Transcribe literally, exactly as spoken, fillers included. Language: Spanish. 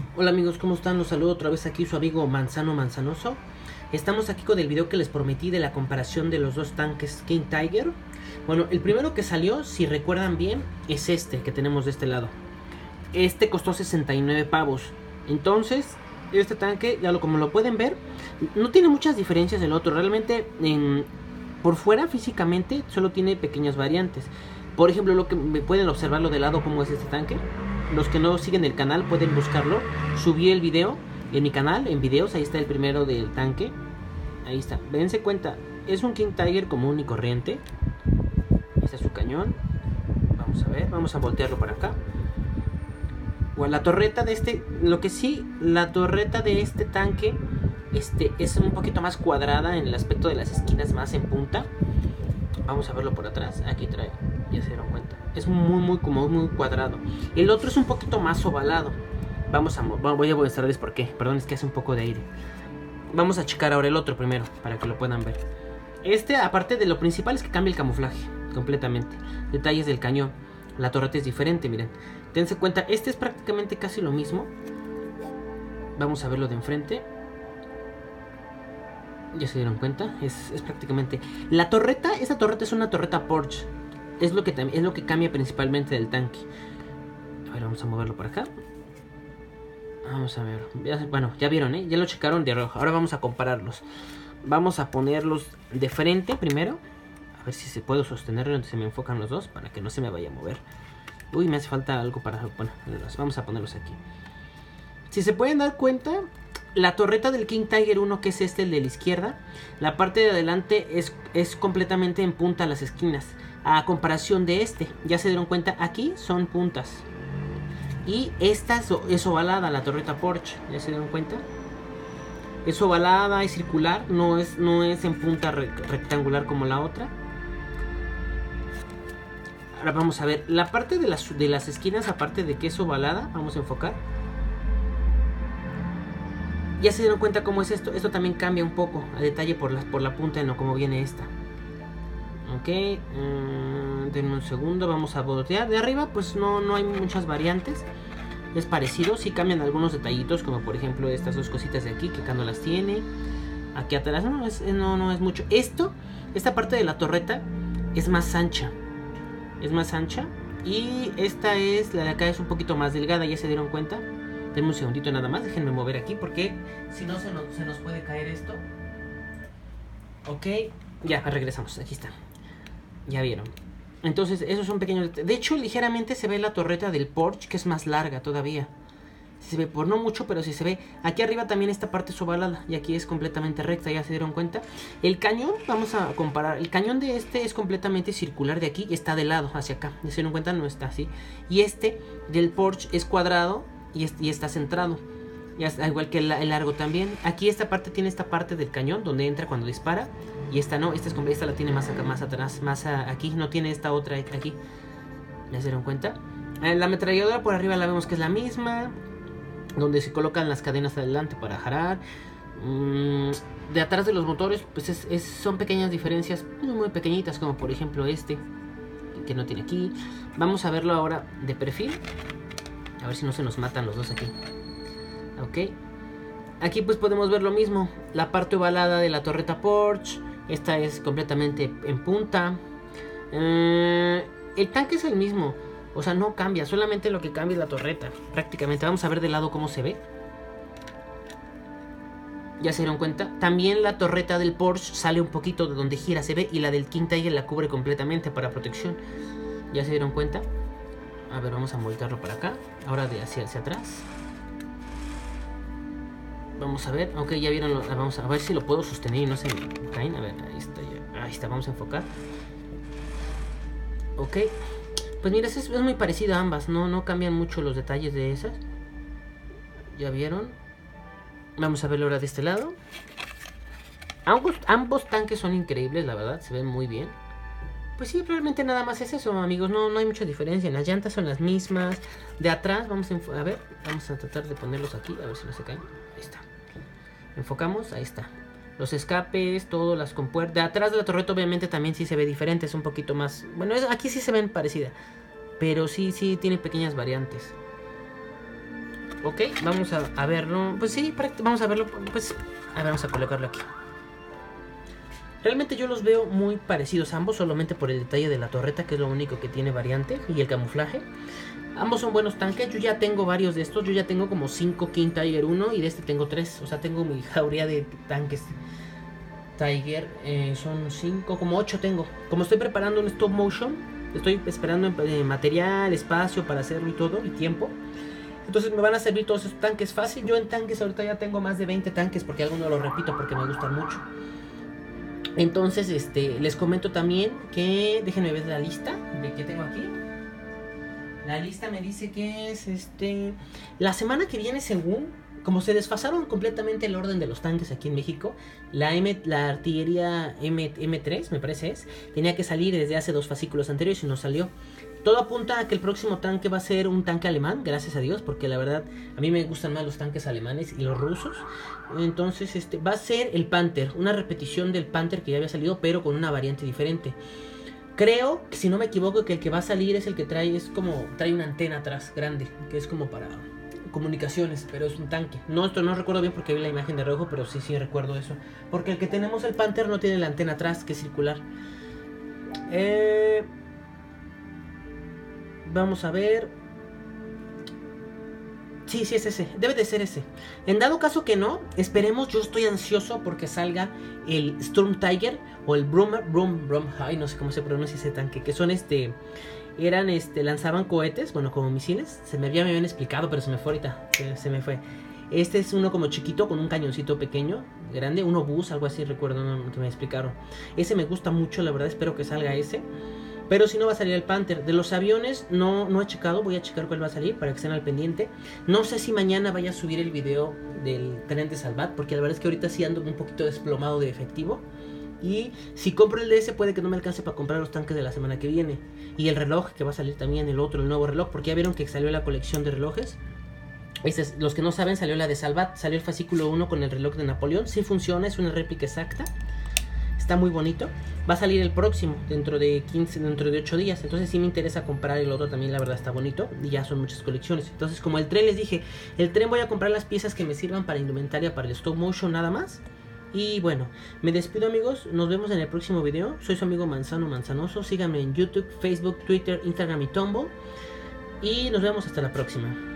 Hola amigos, ¿cómo están? Los saludo otra vez aquí su amigo Manzano Manzanoso. Estamos aquí con el video que les prometí de la comparación de los dos tanques King Tiger. Bueno, el primero que salió, si recuerdan bien, es este que tenemos de este lado. Este costó sesenta y nueve pavos. Entonces, este tanque, ya lo como lo pueden ver, no tiene muchas diferencias del otro. Realmente, en, por fuera, físicamente, solo tiene pequeñas variantes. Por ejemplo, lo que pueden observarlo de lado, cómo es este tanque. Los que no siguen el canal pueden buscarlo. Subí el video en mi canal, en videos. Ahí está el primero del tanque. Ahí está, dense cuenta. Es un King Tiger común y corriente. Ahí está su cañón. Vamos a ver, vamos a voltearlo para acá. Bueno, la torreta de este, lo que sí, la torreta de este tanque este, es un poquito más cuadrada en el aspecto de las esquinas, más en punta. Vamos a verlo por atrás. Aquí trae, ya se dieron cuenta. Es muy, muy, como muy cuadrado. El otro es un poquito más ovalado. Vamos a, voy a mostrarles por qué. Perdón, es que hace un poco de aire. Vamos a checar ahora el otro primero, para que lo puedan ver. Este, aparte de lo principal, es que cambia el camuflaje completamente. Detalles del cañón. La torreta es diferente, miren. Dense cuenta, este es prácticamente casi lo mismo. Vamos a verlo de enfrente. Ya se dieron cuenta, es, es prácticamente... La torreta, esta torreta es una torreta Porsche. Es lo que, es lo que cambia principalmente del tanque. A ver, vamos a moverlo por acá. Vamos a ver. Ya, bueno, ya vieron, ¿eh? Ya lo checaron de rojo. Ahora vamos a compararlos. Vamos a ponerlos de frente primero. A ver si se puede sostenerlo donde se me enfocan los dos, para que no se me vaya a mover. Uy, me hace falta algo para... Bueno, vamos a ponerlos aquí. Si se pueden dar cuenta, la torreta del King Tiger uno, que es este, el de la izquierda, la parte de adelante es, es completamente en punta a las esquinas. A comparación de este, ya se dieron cuenta, aquí son puntas. Y esta es, es ovalada, la torreta Porsche, ya se dieron cuenta. Es ovalada, es circular, no es, no es en punta re, rectangular como la otra. Ahora vamos a ver, la parte de las, de las esquinas, aparte de que es ovalada, vamos a enfocar. Ya se dieron cuenta cómo es esto. Esto también cambia un poco a detalle por la, por la punta en lo como viene esta. Ok, um, denme un segundo, vamos a voltear. De arriba pues no, no hay muchas variantes. Es parecido, sí cambian algunos detallitos, como por ejemplo estas dos cositas de aquí, que acá no las tiene. Aquí atrás no es, no, no es mucho. Esto, esta parte de la torreta es más ancha. Es más ancha. Y esta es, la de acá es un poquito más delgada, ya se dieron cuenta. Denme un segundito nada más, déjenme mover aquí porque si no se nos, se nos puede caer esto. Ok, ya regresamos, aquí está. Ya vieron. Entonces esos son pequeños. De hecho ligeramente se ve la torreta del Porsche, que es más larga todavía. Se ve por no mucho, pero sí se ve. Aquí arriba también esta parte es ovalada y aquí es completamente recta, ya se dieron cuenta. El cañón, vamos a comparar. El cañón de este es completamente circular de aquí y está de lado hacia acá. Ya se dieron cuenta, no está así. Y este del Porsche es cuadrado y, es, y está centrado. Ya está, igual que el, el largo también. Aquí esta parte tiene esta parte del cañón donde entra cuando dispara. Y esta no, esta, es, esta la tiene más acá, más atrás, más a, aquí. No tiene esta otra aquí. ¿Ya se dieron cuenta? Eh, la ametralladora por arriba la vemos que es la misma, donde se colocan las cadenas adelante para jarar. Mm, de atrás de los motores pues es, es, son pequeñas diferencias, muy, muy pequeñitas, como por ejemplo este, que no tiene aquí. Vamos a verlo ahora de perfil. A ver si no se nos matan los dos aquí. Ok. Aquí pues podemos ver lo mismo. La parte ovalada de la torreta Porsche. Esta es completamente en punta. Eh, el tanque es el mismo. O sea, no cambia. Solamente lo que cambia es la torreta. Prácticamente. Vamos a ver de lado cómo se ve. Ya se dieron cuenta. También la torreta del Porsche sale un poquito de donde gira, se ve. Y la del King Tiger la cubre completamente para protección. Ya se dieron cuenta. A ver, vamos a voltearlo para acá. Ahora de hacia, hacia atrás. Vamos a ver. Ok, ya vieron. Lo, vamos a ver si lo puedo sostener y no se me caen. A ver, ahí está. Ya. Ahí está, vamos a enfocar. Ok. Pues mira, es, es muy parecido a ambas. No, no cambian mucho los detalles de esas. Ya vieron. Vamos a verlo ahora de este lado. Ambos, ambos tanques son increíbles, la verdad. Se ven muy bien. Pues sí, realmente nada más es eso, amigos. No, no hay mucha diferencia. Las llantas son las mismas. De atrás, vamos a, a ver. Vamos a tratar de ponerlos aquí. A ver si no se caen. Ahí está. Enfocamos, ahí está. Los escapes, todo, las compuertas. De atrás de la torreta obviamente también sí se ve diferente. Es un poquito más... Bueno, es, aquí sí se ven parecidas. Pero sí, sí tiene pequeñas variantes. Ok, vamos a, a verlo. Pues sí, vamos a verlo. Pues a ver, vamos a colocarlo aquí. Realmente yo los veo muy parecidos ambos, solamente por el detalle de la torreta, que es lo único que tiene variante, y el camuflaje. Ambos son buenos tanques. Yo ya tengo varios de estos. Yo ya tengo como cinco King Tiger uno y de este tengo tres. O sea, tengo mi jauría de tanques Tiger. Eh, son cinco, como ocho tengo. Como estoy preparando un stop motion, estoy esperando eh, material, espacio para hacerlo y todo, y tiempo. Entonces me van a servir todos esos tanques fácil. Yo en tanques ahorita ya tengo más de veinte tanques, porque algunos los repito porque me gustan mucho. Entonces, este, les comento también que, déjenme ver la lista de que tengo aquí. La lista me dice que es, este, la semana que viene, según, como se desfasaron completamente el orden de los tanques aquí en México, la, M, la artillería M, M3, me parece es, tenía que salir desde hace dos fascículos anteriores y no salió. Todo apunta a que el próximo tanque va a ser un tanque alemán, gracias a Dios, porque la verdad a mí me gustan más los tanques alemanes y los rusos. Entonces este va a ser el Panther, una repetición del Panther que ya había salido, pero con una variante diferente. Creo que, si no me equivoco, que el que va a salir es el que trae, es como, trae una antena atrás grande, que es como para comunicaciones, pero es un tanque. No, esto no recuerdo bien porque vi la imagen de rojo, pero sí, sí recuerdo eso. Porque el que tenemos, el Panther, no tiene la antena atrás, que es circular. Eh... Vamos a ver. Sí, sí es ese. Debe de ser ese. En dado caso que no, esperemos. Yo estoy ansioso porque salga el Storm Tiger o el Brum Brum Brum. Ay, no sé cómo se pronuncia ese tanque. Que son este. Eran este. Lanzaban cohetes. Bueno, como misiles. Se me, ya me habían explicado, pero se me fue ahorita. Se, se me fue. Este es uno como chiquito con un cañoncito pequeño. Grande. Un obús, algo así, recuerdo, no, que me explicaron. Ese me gusta mucho, la verdad. Espero que salga ese. Pero si no, va a salir el Panther. De los aviones no, no he checado. Voy a checar cuál va a salir para que estén al pendiente. No sé si mañana vaya a subir el video del tren de Salvat, porque la verdad es que ahorita sí ando un poquito desplomado de efectivo. Y si compro el D S puede que no me alcance para comprar los tanques de la semana que viene. Y el reloj que va a salir también, el otro, el nuevo reloj. Porque ya vieron que salió la colección de relojes. Este es, los que no saben, salió la de Salvat. Salió el fascículo uno con el reloj de Napoleón. Sí funciona, es una réplica exacta. Está muy bonito. Va a salir el próximo dentro de quince, dentro de ocho días. Entonces sí me interesa comprar el otro también, la verdad está bonito. Y ya son muchas colecciones. Entonces, como el tren, les dije, el tren voy a comprar las piezas que me sirvan para indumentaria, para el stop motion nada más. Y bueno, me despido, amigos. Nos vemos en el próximo video. Soy su amigo Manzano Manzanoso. Síganme en YouTube, Facebook, Twitter, Instagram y Tumblr. Y nos vemos hasta la próxima.